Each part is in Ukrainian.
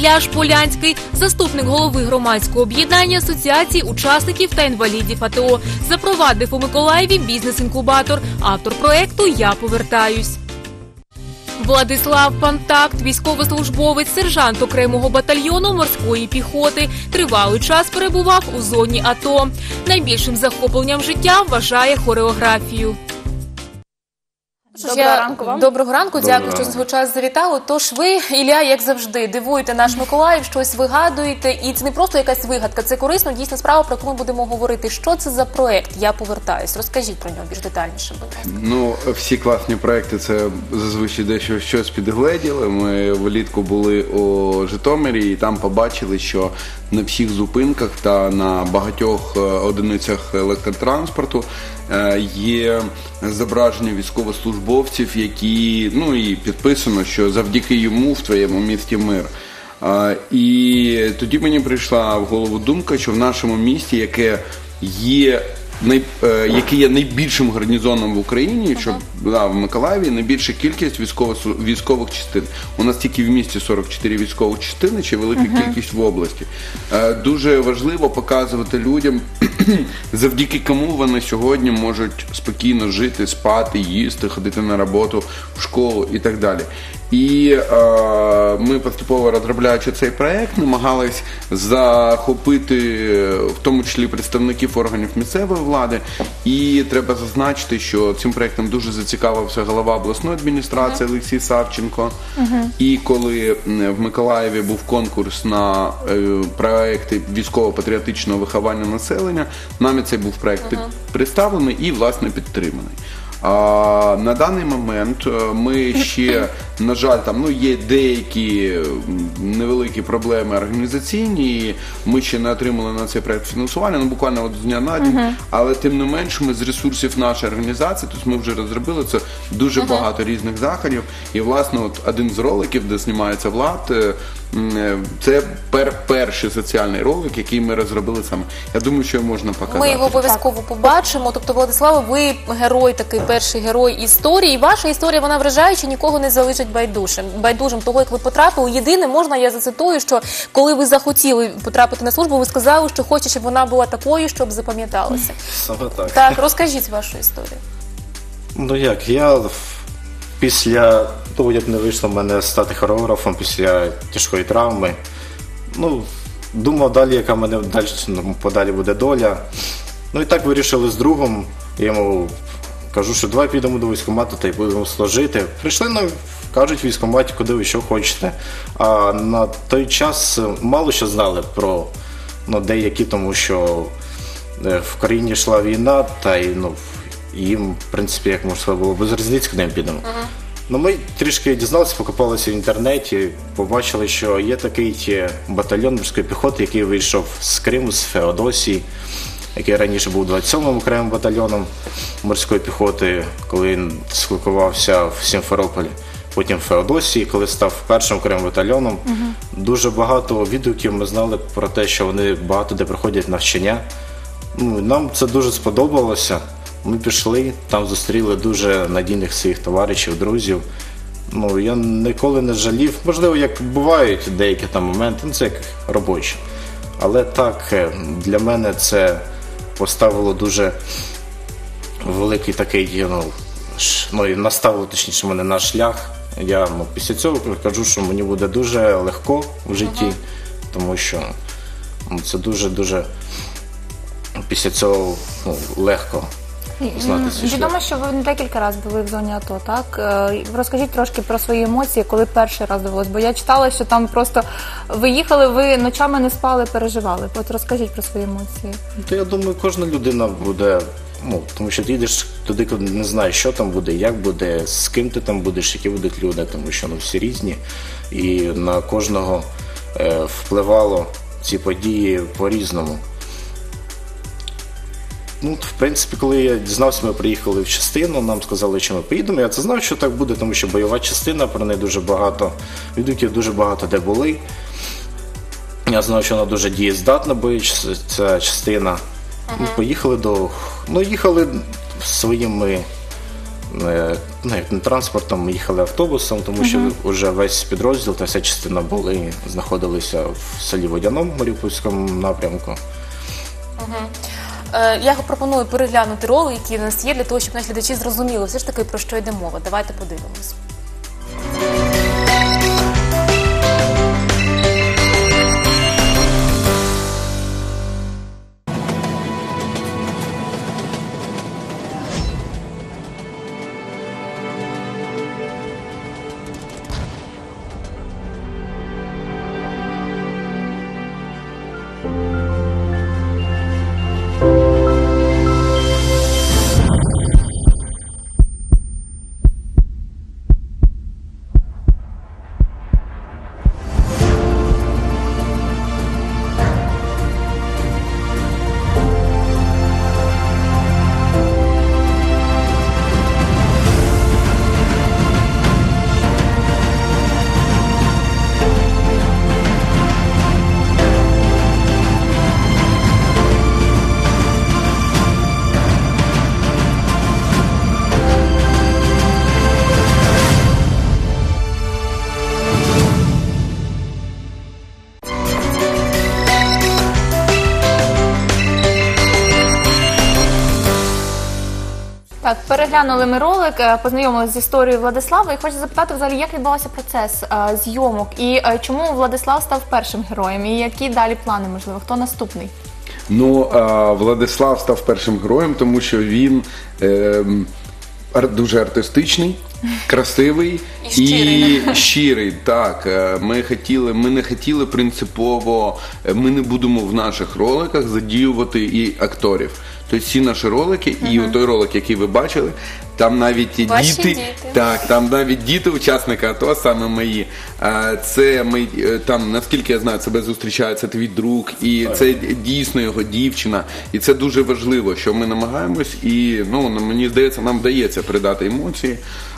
Ілля Шполянський, заступник голови громадського об'єднання Асоціації учасників та інвалідів АТО, запровадив у Миколаєві бізнес-інкубатор, автор проекту «Я повертаюсь». Владислав Пантакт, військовослужбовець, сержант окремого батальйону морської піхоти, тривалий час перебував у зоні АТО. Найбільшим захопленням життя вважає хореографію. Доброго ранку вам. Доброго ранку, дякую, що свого часу завітали. Тож ви, Ілля, як завжди, дивуєте наш Миколаїв, щось вигадуєте. І це не просто якась вигадка, це корисно, дійсна справа, про яку ми будемо говорити. Що це за проєкт «Я повертаюсь»? Розкажіть про нього більш детальніше, будь ласка. Ну, всі класні проєкти – це зазвичай дещо щось підгледіли. Ми влітку були у Житомирі і там побачили, що на всіх зупинках та на багатьох одиницях електротранспорту є зображення військовослужбовців, які, ну і підписано, що завдяки йому в твоєму місті мир. І тоді мені прийшла в голову думка, що в нашому місті, яке є найбільшим гарнізоном в Україні, що в Миколаєві найбільша кількість військових частин. У нас тільки в місті 44 військових частини, чи велика кількість в області. Дуже важливо показувати людям, завдяки кому вони сьогодні можуть спокійно жити, спати, їсти, ходити на роботу, в школу і так далі. І ми поступово розробляючи цей проєкт, намагались захопити в тому числі представників органів місцевої влади. І треба зазначити, що цим проєктом дуже зацікавився голова обласної адміністрації Олексій Савченко. І коли в Миколаєві був конкурс на проєкти військово-патріотичного виховання населення, нами цей був проєкт представлений і, власне, підтриманий. На даний момент ми ще, на жаль, там є деякі невеликі проблеми організаційні, і ми ще не отримали на цей проєкт фінансування, буквально з дня на день, але тим не менш ми з ресурсів нашої організації, тобто ми вже розробили це дуже багато різних заходів, і власне один з роликів, де знімається Влад, це перший соціальний ролик, який ми розробили саме. Я думаю, що його можна показати. Ми його обов'язково побачимо. Тобто, Владислава, ви герой, такий перший герой історії. Ваша історія, вона вражаюча, нікого не залишить байдужим того, як ви потрапили. Єдине, можна, я зацитую, що коли ви захотіли потрапити на службу, ви сказали, що хочете, щоб вона була такою, щоб запам'яталася. Саме так. Так, розкажіть вашу історію. Ну як, я після того, як не вийшло в мене стати хореографом після тяжкої травми, думав далі, яка в мене подалі буде доля. І так вирішили з другом, я йому кажу, що давай підемо до військкомату та й будемо служити. Прийшли, кажуть в військкоматі, куди ви що хочете. А на той час мало що знали про деякі, тому що в країні йшла війна, та й їм, в принципі, як можна сказати, було без різниці, куди ми підемо. Ми трішки дізналися, покопалися в інтернеті, побачили, що є такий батальйон морської піхоти, який вийшов з Криму, з Феодосії, який раніше був 27-м окремим батальйоном морської піхоти, коли він дислокувався в Сімферополі. Потім в Феодосії, коли став першим окремим батальйоном. Дуже багато відгуків ми знали про те, що вони багато де проходять навчання. Нам це дуже сподобалося. Ми пішли, там зустріли дуже надійних своїх товаришів, друзів. Я ніколи не жалів. Можливо, як бувають деякі там моменти, це як робочі. Але так, для мене це поставило дуже великий такий, наставило, точніше, мене на шлях. Я після цього кажу, що мені буде дуже легко в житті, тому що це дуже-дуже після цього легко. Відомо, що ви не декілька разів були в зоні АТО, так? Розкажіть трошки про свої емоції, коли перший раз довелось, бо я читала, що там просто ви їхали, ви ночами не спали, переживали. От розкажіть про свої емоції. Я думаю, кожна людина буде, тому що ти йдеш туди, коли не знаєш, що там буде, як буде, з ким ти там будеш, які будуть люди, тому що всі різні, і на кожного впливало ці події по-різному. В принципі, коли я дізнався, ми приїхали в частину, нам сказали, що ми поїдемо. Я це знав, що так буде, тому що бойова частина, про неї дуже багато відгуків, дуже багато де були. Я знав, що вона дуже дієздатна, ця частина. Поїхали їхали своїми як не транспортом, ми їхали автобусом, тому що вже весь підрозділ та вся частина знаходилися в селі Водяному, Маріупольському напрямку. Я пропоную переглянути ролик, який у нас є, для того, щоб наші глядачі зрозуміли все ж таки, про що йде мова. Давайте подивимось. Так, переглянули ми ролик, познайомилися з історією Владислава і хочу запитати взагалі, як відбувався процес зйомок і чому Владислав став першим героєм і які далі плани, можливо, хто наступний? Ну, Владислав став першим героєм, тому що він дуже артистичний, красивий і щирий. Так, ми не хотіли принципово, ми не будемо в наших роликах задіювати і акторів. Тобто всі наші ролики, і той ролик, який ви бачили, там навіть діти, так, там навіть діти, учасники АТО, саме мої. Це ми там, наскільки я знаю, себе зустрічає, це твій друг, і це дійсно його дівчина. І це дуже важливо, що ми намагаємось, і мені здається, нам вдається передати емоції.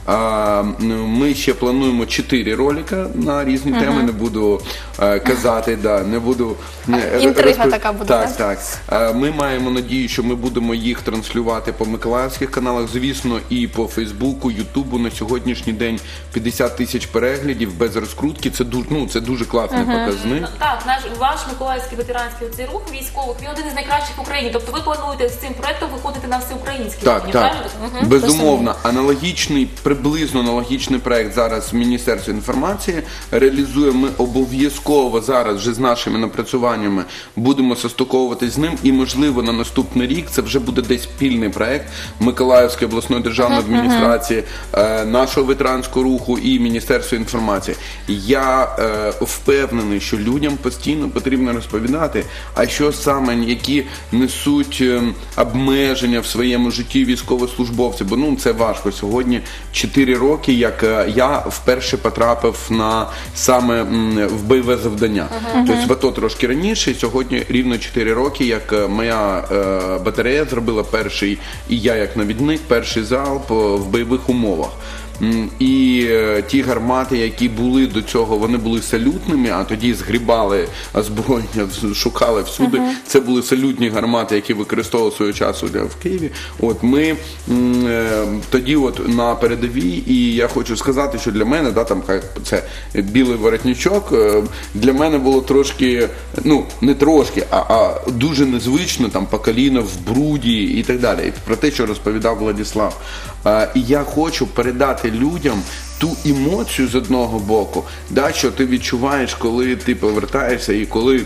Ми ще плануємо 4 ролика на різні теми, не буду казати, не буду... Інтрига така буде, так? Ми маємо надію, що ми будемо їх транслювати по миколаївських каналах, звісно, і по Фейсбуку, Ютубу. На сьогоднішній день 50 тисяч переглядів без розкрутки, це дуже класний показник. Так, ваш миколаївський ветеранський цей рух військових, він один із найкращих в Україні. Тобто ви плануєте з цим проєктом виходити на всеукраїнський рівень, правильно? Безумовно. Приблизно аналогічний проект зараз в Міністерстві інформації реалізує. Ми обов'язково зараз вже з нашими напрацюваннями будемо состиковуватись з ним, і можливо на наступний рік це вже буде десь спільний проект Миколаївської обласної державної адміністрації, нашого ветеранського руху і Міністерства інформації. Я впевнений, що людям постійно потрібно розповідати, а що саме, які несуть обмеження в своєму житті військовослужбовці, бо це важко. Сьогодні 4 роки, як я вперше потрапив саме в бойове завдання. Тобто в АТО трошки раніше, сьогодні рівно 4 роки, як моя батарея зробила перший, і я як навідник, перший залп в бойових умовах. І ті гармати, які були до цього, вони були салютними, а тоді згрібали озброєння, шукали всюди. Це були салютні гармати, які використовували свого часу в Києві. Ми тоді на передовій, і я хочу сказати, що для мене, це білий воротничок, для мене було трошки, не трошки, а дуже незвично, по коліна в бруді і так далі. І про те, що розповідав Владислав. І я хочу передати людям ту емоцію з одного боку, що ти відчуваєш, коли ти повертаєшся і коли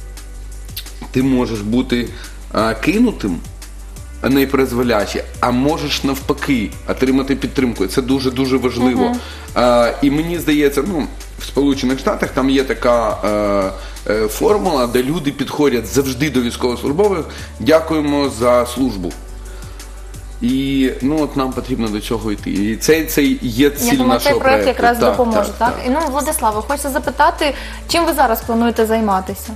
ти можеш бути кинутим, найпризволяче, а можеш навпаки отримати підтримку. Це дуже-дуже важливо. І мені здається, в Сполучених Штатах там є така формула, де люди підходять завжди до військовослужбових: дякуємо за службу. І нам потрібно до цього йти. І це є ціль нашого проєкту. Я думаю, цей проєкт якраз допоможе, так? І, Владиславе, хочеться запитати, чим ви зараз плануєте займатися?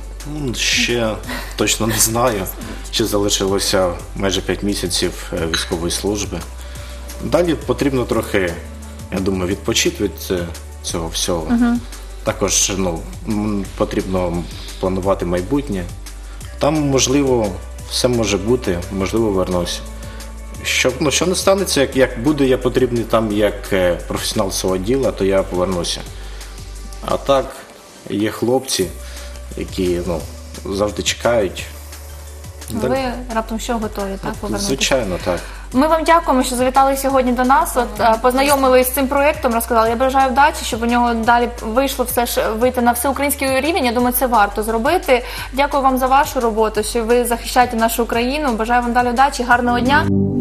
Ще точно не знаю. Ще залишилося майже 5 місяців військової служби. Далі потрібно трохи, я думаю, відпочити від цього всього. Також потрібно планувати майбутнє. Там, можливо, все може бути, можливо, вернусь. що не станеться, як буде я потрібний там як професіонал свого діла, то я повернуся. А так, є хлопці, які завжди чекають. Ви раптом що готові, так, повернутися? Звичайно, так. Ми вам дякуємо, що завітали сьогодні до нас, познайомились з цим проєктом, розказали. Я бажаю вдачі, щоб у нього далі вийшло все ж вийти на всеукраїнський рівень. Я думаю, це варто зробити. Дякую вам за вашу роботу, що ви захищаєте нашу Україну. Бажаю вам далі вдачі, гарного дня.